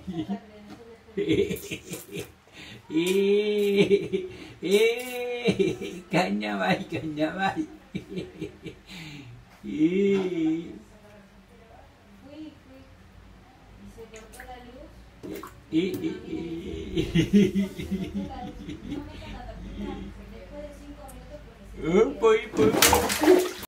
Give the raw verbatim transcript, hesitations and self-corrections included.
Eh, eh, cañabay, cañabay. Eh. Eh, eh, eh. Oh, voy, voy, voy.